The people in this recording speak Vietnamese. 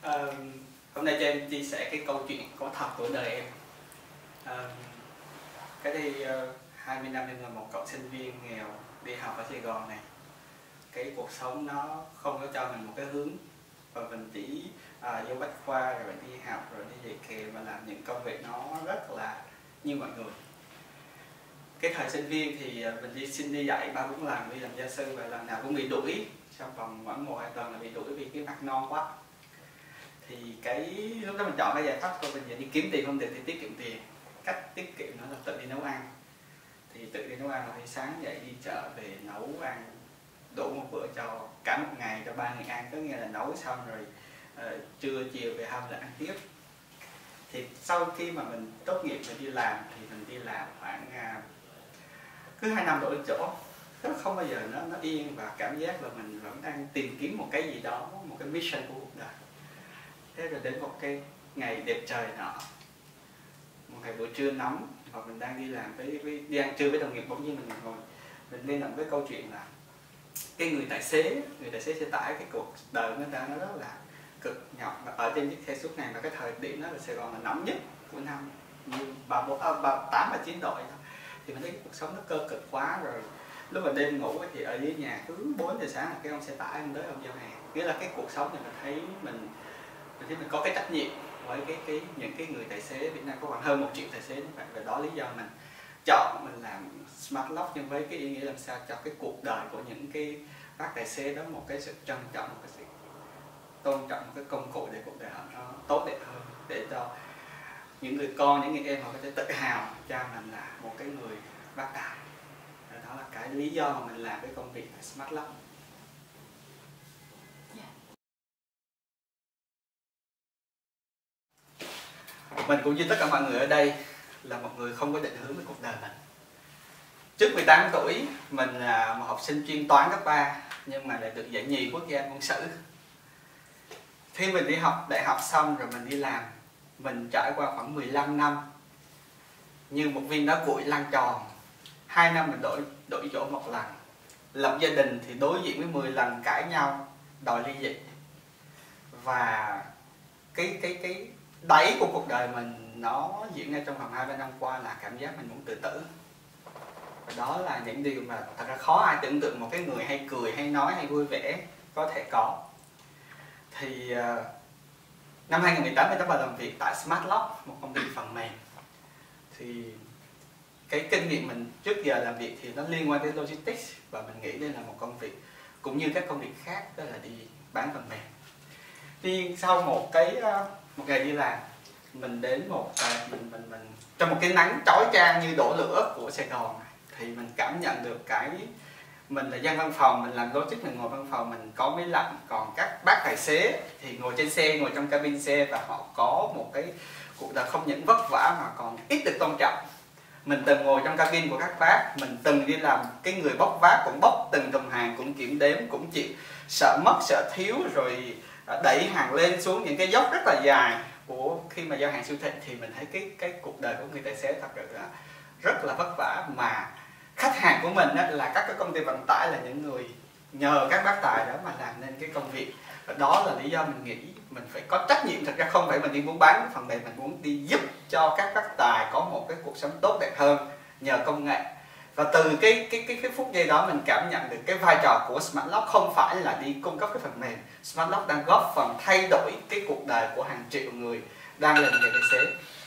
Hôm nay cho em chia sẻ cái câu chuyện có thật của đời em. Cái đây 20 năm em là một cậu sinh viên nghèo đi học ở Sài Gòn này. Cái cuộc sống nó không có cho mình một cái hướng, và mình chỉ vô bách khoa rồi đi học rồi đi dạy kèm và làm những công việc nó rất là như mọi người. Cái thời sinh viên thì mình xin đi dạy 3-4 lần, đi làm gia sư và lần nào cũng bị đuổi. Trong vòng khoảng 1-2 tuần là bị đuổi vì cái mặt non quá. Thì lúc đó mình chọn cái giải pháp của mình, đi kiếm tiền không được thì tiết kiệm tiền. Cách tiết kiệm nó là tự đi nấu ăn. Thì tự đi nấu ăn là khi sáng dậy đi chợ về nấu ăn đủ một bữa cho cả một ngày cho 3 người ăn, có nghĩa là nấu xong rồi trưa chiều về hôm là ăn tiếp. Thì sau khi mà mình tốt nghiệp mình đi làm thì mình đi làm khoảng cứ 2 năm đổi chỗ, nó không bao giờ nó yên, và cảm giác là mình vẫn đang tìm kiếm một cái gì đó, một cái mission của cuộc đời. Thế rồi đến một cái ngày đẹp trời nọ, một ngày buổi trưa nóng, và mình đang đi làm đi ăn trưa với đồng nghiệp, bỗng nhiên mình ngồi mình lên làm cái câu chuyện là cái người tài xế xe tải, cái cuộc đời người ta nó rất là cực nhọc ở trên chiếc xe suốt ngày, và cái thời điểm đó là Sài Gòn là nóng nhất của năm, như 38-39 độ thôi. Thì mình thấy cái cuộc sống nó cơ cực quá rồi. Lúc mà đêm ngủ thì ở dưới nhà cứ 4 giờ sáng là cái ông xe tải ông tới ông giao hàng. Nghĩa là cái cuộc sống này mình thấy mình có cái trách nhiệm với những cái người tài xế Việt Nam, có khoảng hơn 1 triệu tài xế như vậy. Và đó lý do mình chọn mình làm Smart Lock, nhưng với cái ý nghĩa làm sao cho cái cuộc đời của những cái bác tài xế đó một cái sự trân trọng, một cái sự tôn trọng, một cái công cụ để cuộc đời họ nó tốt đẹp hơn, để cho những người con, những người em họ có thể tự hào cha mình là một cái người bác tài. Đó là cái lý do mà mình làm cái công việc Smart Lock. Mình cũng như tất cả mọi người ở đây là một người không có định hướng về cuộc đời mình. Trước 18 tuổi, mình là một học sinh chuyên toán cấp 3, nhưng mà lại được giải nhì quốc gia môn sử. Khi mình đi học đại học xong rồi mình đi làm, mình trải qua khoảng 15 năm như một viên đá cuội lăn tròn. 2 năm mình đổi chỗ một lần. Lập gia đình thì đối diện với 10 lần cãi nhau, đòi ly dị. Và cái đáy của cuộc đời mình nó diễn ra trong vòng 2-3 năm qua là cảm giác mình muốn tự tử. Và đó là những điều mà thật ra khó ai tưởng tượng một cái người hay cười, hay nói, hay vui vẻ có thể có. Thì năm 2018 mình đã vào làm việc tại Smart Lock, một công ty phần mềm. Thì cái kinh nghiệm mình trước giờ làm việc thì nó liên quan đến logistics, và mình nghĩ đây là một công việc cũng như các công việc khác, đó là đi bán phần mềm. Tuy sau một ngày đi làm, mình đến trong một cái nắng chói chang như đổ lửa của Sài Gòn, thì mình cảm nhận được mình là dân văn phòng, mình làm logistics, mình ngồi văn phòng, mình có máy lạnh, còn các bác tài xế thì ngồi trên xe, ngồi trong cabin xe, và họ có một cái cuộc đời không những vất vả mà còn ít được tôn trọng. Mình từng ngồi trong cabin của các bác, mình từng đi làm cái người bốc vác, cũng bốc từng thùng hàng, cũng kiểm đếm, cũng chịu sợ mất, sợ thiếu, rồi đẩy hàng lên xuống những cái dốc rất là dài của khi mà giao hàng siêu thị. Thì mình thấy cái cuộc đời của người tài xế thật sự là rất là vất vả, mà khách hàng của mình là các cái công ty vận tải, là những người nhờ các bác tài đó mà làm nên cái công việc. Và đó là lý do mình nghĩ mình phải có trách nhiệm. Thật ra không phải mình đi muốn bán cái phần mềm, mình muốn đi giúp cho các bác tài có một cái cuộc sống tốt đẹp hơn nhờ công nghệ. Và từ cái phút giây đó mình cảm nhận được cái vai trò của Smart Lock không phải là đi cung cấp cái phần mềm. Smart Lock đang góp phần thay đổi cái cuộc đời của hàng triệu người đang làm nghề tài xế.